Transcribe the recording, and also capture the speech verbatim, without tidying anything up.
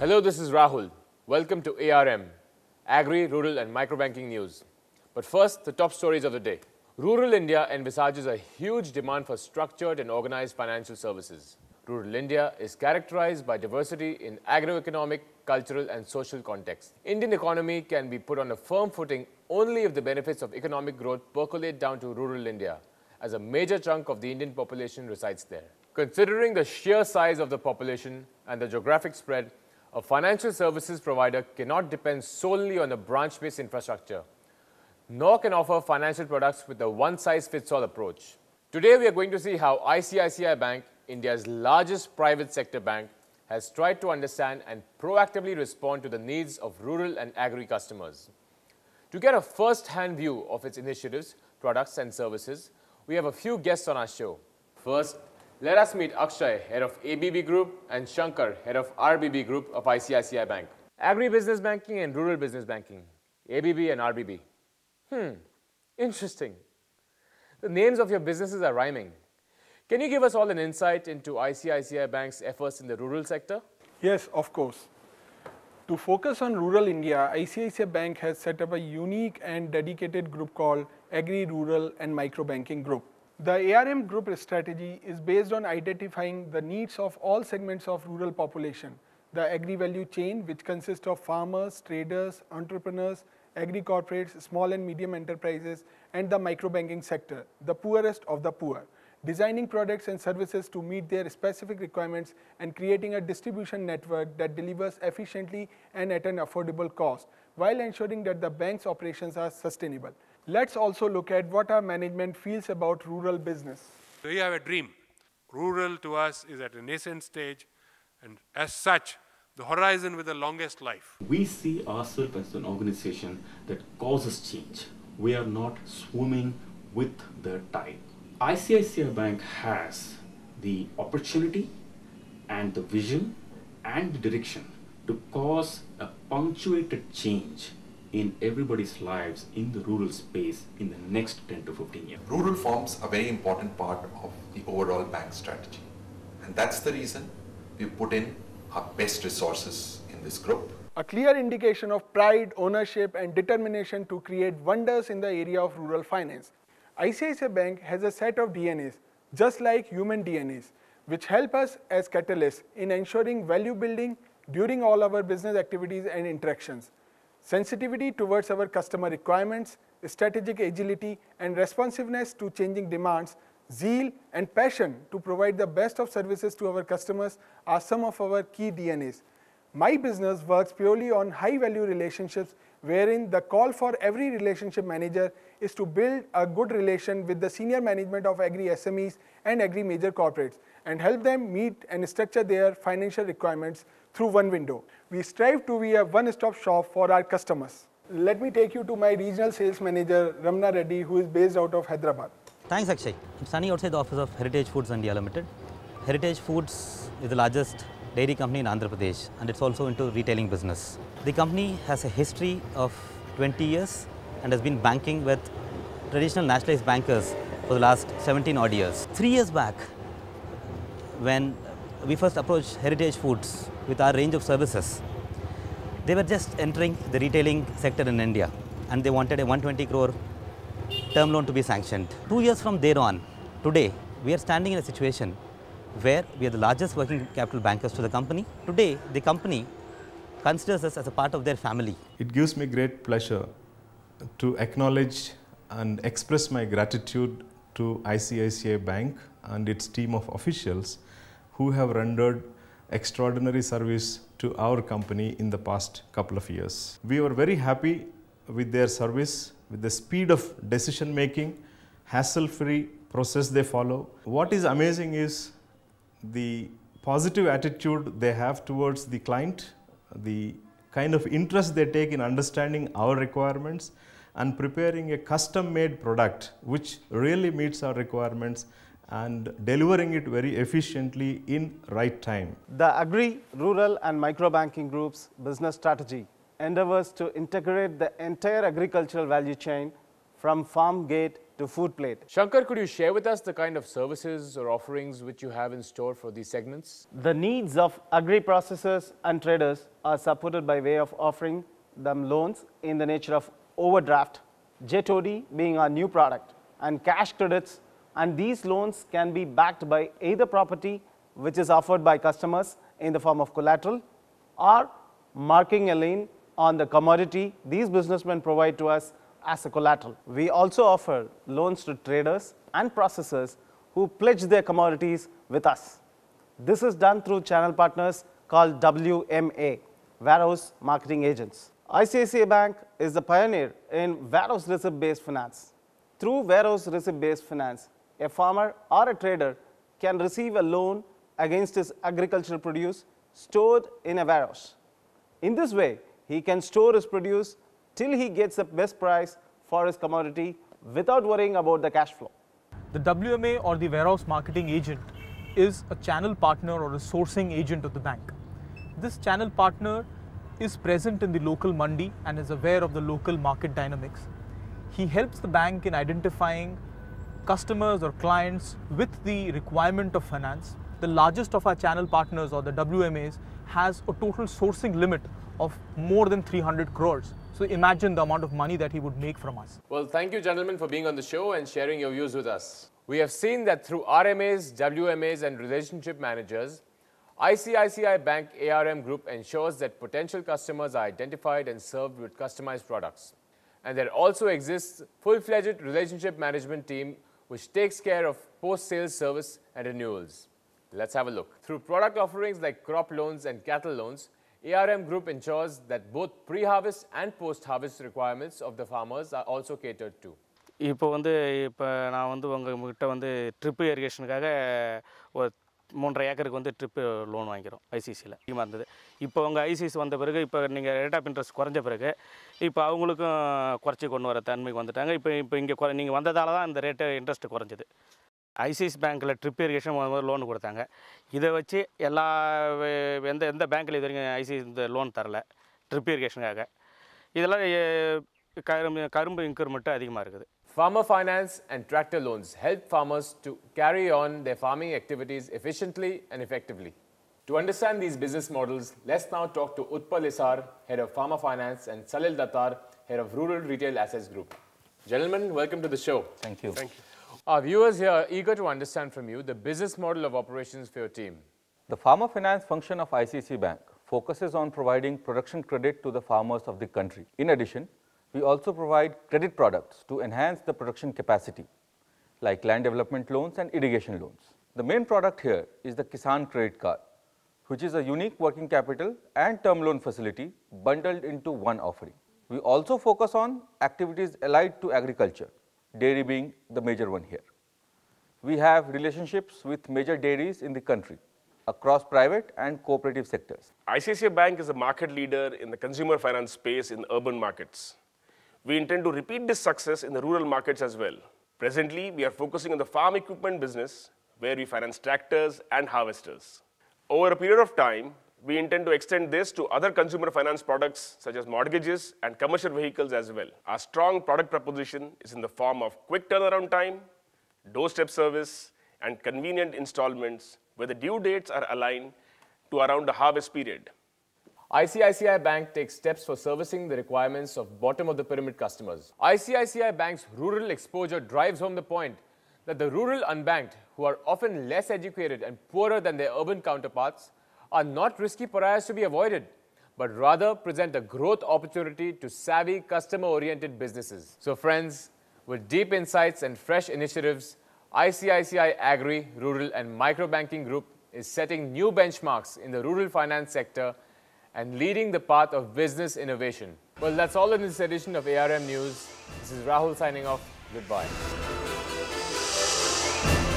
Hello, this is Rahul. Welcome to A R M, Agri, Rural and Microbanking News. But first, the top stories of the day. Rural India envisages a huge demand for structured and organized financial services. Rural India is characterized by diversity in agroeconomic, cultural and social contexts. Indian economy can be put on a firm footing only if the benefits of economic growth percolate down to rural India, as a major chunk of the Indian population resides there. Considering the sheer size of the population and the geographic spread, a financial services provider cannot depend solely on a branch-based infrastructure, nor can offer financial products with a one-size-fits-all approach. Today, we are going to see how I C I C I Bank, India's largest private sector bank, has tried to understand and proactively respond to the needs of rural and agri customers. To get a first-hand view of its initiatives, products and services, we have a few guests on our show. First, let us meet Akshay, head of A B B Group, and Shankar, head of R B B Group of I C I C I Bank. Agri-business banking and rural business banking, A B B and R B B. Hmm, interesting. The names of your businesses are rhyming. Can you give us all an insight into I C I C I Bank's efforts in the rural sector? Yes, of course. To focus on rural India, I C I C I Bank has set up a unique and dedicated group called Agri, Rural and Microbanking Group. The A R M Group strategy is based on identifying the needs of all segments of rural population. The agri value chain, which consists of farmers, traders, entrepreneurs, agri corporates, small and medium enterprises, and the microbanking sector, the poorest of the poor. Designing products and services to meet their specific requirements and creating a distribution network that delivers efficiently and at an affordable cost, while ensuring that the bank's operations are sustainable. Let's also look at what our management feels about rural business. We have a dream. Rural to us is at a nascent stage, and as such, the horizon with the longest life. We see ourselves as an organization that causes change. We are not swimming with the tide. I C I C I Bank has the opportunity and the vision and the direction to cause a punctuated change in everybody's lives in the rural space in the next ten to fifteen years. Rural forms a very important part of the overall bank strategy. And that's the reason we put in our best resources in this group. A clear indication of pride, ownership and determination to create wonders in the area of rural finance. I C I C I Bank has a set of D N As, just like human D N As, which help us as catalysts in ensuring value building during all our business activities and interactions. Sensitivity towards our customer requirements, strategic agility and responsiveness to changing demands, zeal and passion to provide the best of services to our customers are some of our key D N As. My business works purely on high-value relationships, wherein the call for every relationship manager is to build a good relation with the senior management of agri S M Es and agri major corporates and help them meet and structure their financial requirements through one window. We strive to be a one-stop shop for our customers. Let me take you to my regional sales manager, Ramna Reddy, who is based out of Hyderabad. Thanks, Akshay. I'm standing outside the office of Heritage Foods India Limited. Heritage Foods is the largest dairy company in Andhra Pradesh, and it's also into retailing business. The company has a history of twenty years and has been banking with traditional nationalized bankers for the last seventeen odd years. Three years back, when we first approached Heritage Foods with our range of services, they were just entering the retailing sector in India, and they wanted a one hundred twenty crore term loan to be sanctioned. Two years from there on, today, we are standing in a situation where we are the largest working capital bankers to the company. Today, the company considers us as a part of their family. It gives me great pleasure to acknowledge and express my gratitude to I C I C I Bank and its team of officials who have rendered extraordinary service to our company in the past couple of years. We were very happy with their service, with the speed of decision making, hassle-free process they follow. What is amazing is the positive attitude they have towards the client, the kind of interest they take in understanding our requirements and preparing a custom-made product which really meets our requirements and delivering it very efficiently in right time. The Agri, Rural and Microbanking Group's business strategy endeavors to integrate the entire agricultural value chain from farm gate to food plate. Shankar, could you share with us the kind of services or offerings which you have in store for these segments? The needs of agri-processors and traders are supported by way of offering them loans in the nature of overdraft, Jet O D being our new product, and cash credits, and these loans can be backed by either property which is offered by customers in the form of collateral or marking a lien on the commodity these businessmen provide to us as a collateral. We also offer loans to traders and processors who pledge their commodities with us. This is done through channel partners called W M A, Warehouse Marketing Agents. I C I C I Bank is the pioneer in warehouse receipt-based finance. Through warehouse receipt-based finance, a farmer or a trader can receive a loan against his agricultural produce stored in a warehouse. In this way, he can store his produce till he gets the best price for his commodity without worrying about the cash flow. The W M A or the warehouse marketing agent is a channel partner or a sourcing agent of the bank. This channel partner is present in the local mandi and is aware of the local market dynamics. He helps the bank in identifying customers or clients with the requirement of finance. The largest of our channel partners or the W M As has a total sourcing limit of more than three hundred crores. So imagine the amount of money that he would make from us. Well, thank you, gentlemen, for being on the show and sharing your views with us. We have seen that through R M As, W M As, and relationship managers, I C I C I Bank A R M Group ensures that potential customers are identified and served with customized products. And there also exists a full-fledged relationship management team which takes care of post-sales service and renewals. Let's have a look. Through product offerings like crop loans and cattle loans, A R M Group ensures that both pre-harvest and post-harvest requirements of the farmers are also catered to. இப்போ வந்து இப்போ நான் வந்து உங்ககிட்ட வந்து trip இரிகேஷனுக்காக ஒரு மூன்றரை ஏக்கருக்கு வந்து ட்ரிப்பு லோன் வாங்கிக்கிறோம் ஐசிசியில் அதிகமாக இருந்தது. இப்போ உங்கள் ஐசிசி வந்த பிறகு இப்போ நீங்கள் ரேட் ஆஃப் இன்ட்ரெஸ்ட் குறைஞ்ச பிறகு இப்போ அவங்களுக்கும் குறைச்சி கொண்டு வர தன்மைக்கு வந்துட்டாங்க. இப்போ இப்போ இங்கே குறை நீங்கள் வந்ததால தான் இந்த ரேட்டு இன்ட்ரெஸ்ட் குறைஞ்சது. ஐசிஐசி பேங்க்கில் ட்ரிப் இரிகேஷன் லோன் கொடுத்தாங்க. இதை வச்சு எல்லா எந்த எந்த பேங்க்கில் இது வரைக்கும் ஐசிஐசி இந்த லோன் தரல ட்ரிப் இரிகேஷனுக்காக. இதெல்லாம் கரும்பு கரும்பு இன்க்ரிமெண்ட்டு அதிகமாக இருக்குது. Farmer finance and tractor loans help farmers to carry on their farming activities efficiently and effectively. To understand these business models, let's now talk to Utpal Isar, Head of Farmer Finance, and Salil Datar, Head of Rural Retail Assets Group. Gentlemen, welcome to the show. Thank you. Thank you. Our viewers here are eager to understand from you the business model of operations for your team. The farmer finance function of I C I C I Bank focuses on providing production credit to the farmers of the country. In addition, we also provide credit products to enhance the production capacity, like land development loans and irrigation loans. The main product here is the Kisan Credit Card, which is a unique working capital and term loan facility bundled into one offering. We also focus on activities allied to agriculture, dairy being the major one here. We have relationships with major dairies in the country across private and cooperative sectors. I C I C I Bank is a market leader in the consumer finance space in urban markets. We intend to repeat this success in the rural markets as well. Presently, we are focusing on the farm equipment business, where we finance tractors and harvesters. Over a period of time, we intend to extend this to other consumer finance products such as mortgages and commercial vehicles as well. Our strong product proposition is in the form of quick turnaround time, doorstep service, and convenient installments where the due dates are aligned to around the harvest period. I C I C I Bank takes steps for servicing the requirements of bottom-of-the-pyramid customers. I C I C I Bank's rural exposure drives home the point that the rural unbanked, who are often less educated and poorer than their urban counterparts, are not risky pariahs to be avoided, but rather present a growth opportunity to savvy, customer-oriented businesses. So friends, with deep insights and fresh initiatives, I C I C I Agri, Rural and Microbanking Group is setting new benchmarks in the rural finance sector and leading the path of business innovation. Well, that's all in this edition of A R M News. This is Rahul signing off. Goodbye.